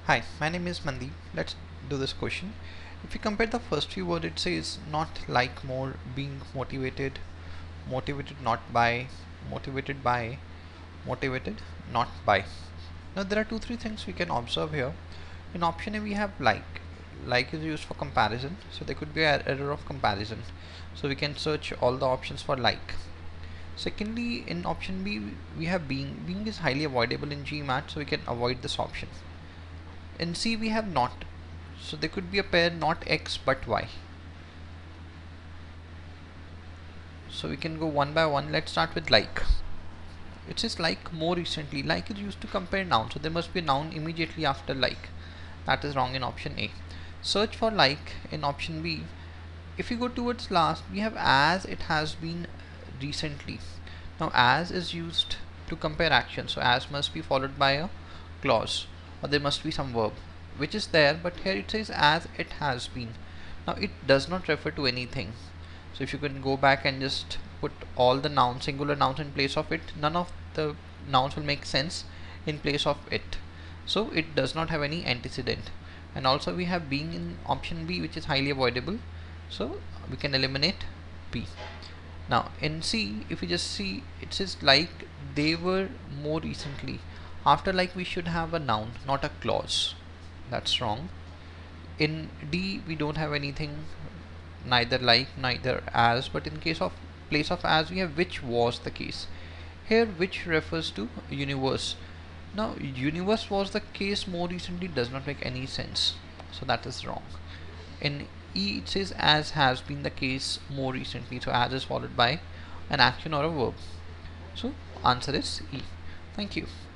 Hi, my name is Mandeep. Let's do this question. If you compare the first few words, it says not like more, being motivated, motivated not by, motivated by, motivated not by. Now there are three things we can observe here. In option A we have like. Like is used for comparison, so there could be an error of comparison. So we can search all the options for like. Secondly, in option B we have being. Being is highly avoidable in GMAT, so we can avoid this option. In C we have not, so there could be a pair not X but Y. So we can go one by one. Let's start with like. It says like more recently. Like is used to compare noun, so there must be a noun immediately after like. That is wrong in option A. Search for like in option B. If you go towards last, we have as it has been recently. Now as is used to compare action, so as must be followed by a clause, or there must be some verb which is there, but here it says as it has been. Now it does not refer to anything, so if you can go back and just put all the nouns, singular nouns in place of it, none of the nouns will make sense in place of it, so it does not have any antecedent. And also we have being in option B, which is highly avoidable, so we can eliminate B. Now in C, if you just see, it says like they were more recently. After like we should have a noun, not a clause. That's wrong. In D we don't have anything, neither like neither as, but in case of place of as we have which was the case. Here which refers to universe. Now universe was the case more recently does not make any sense, so that is wrong. In E it says as has been the case more recently, so as is followed by an action or a verb, so answer is E. Thank you.